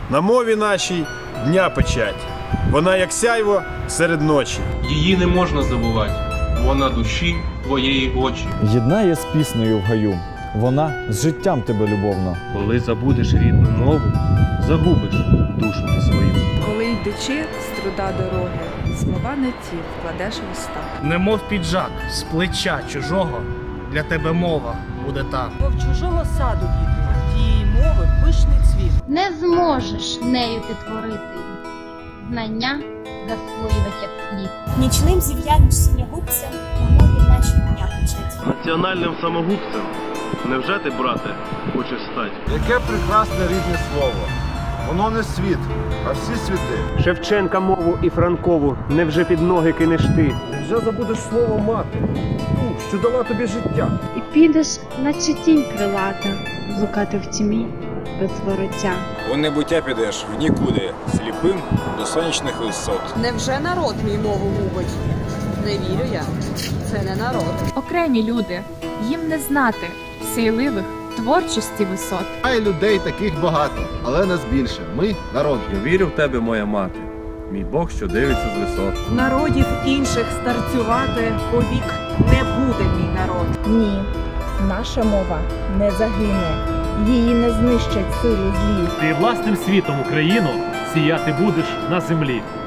На мові нашій дня печать. Вона як сяйво серед ночі. Її не можна забувати. Вона душі твоєї очі. Єднає з піснею в гаю. Вона з життям тебе любовно. Коли забудеш рідну мову, загубиш душу ти свою. Коли йдучи з труда дороги, слова не ті вкладеш в уста. Немов піджак з плеча чужого, для тебе мова буде та. Мов чужого саду діти, тієї мови пишний цвіт. Не зможеш нею підтворити. Знання засвоювать як слід. Нічним зів'яним снігубцем на мові наші дня печать. Національним самогубцем невже ти, брате, хочеш стати? Яке прекрасне рідне слово. Воно не світ, а всі світи. Шевченка мову і Франкову невже під ноги кинеш ти? Невже забудеш слово мати, ту, що дала тобі життя? І підеш, наче тінь крилата, блукати в тьмі без вороття. У небуття підеш в нікуди, сліпим до сонячних висот. Невже народ мій мову губить? Не вірю я, це не народ. Окремі люди, їм не знати сійливих творчості висот. Ай, людей таких багато, але нас більше. Ми – народ. Я вірю в тебе, моя мати, мій Бог, що дивиться з висот. Народів інших старцювати повік не буде мій народ. Ні, наша мова не загине, її не знищать сили злі. Ти власним світом Україну сіяти будеш на землі.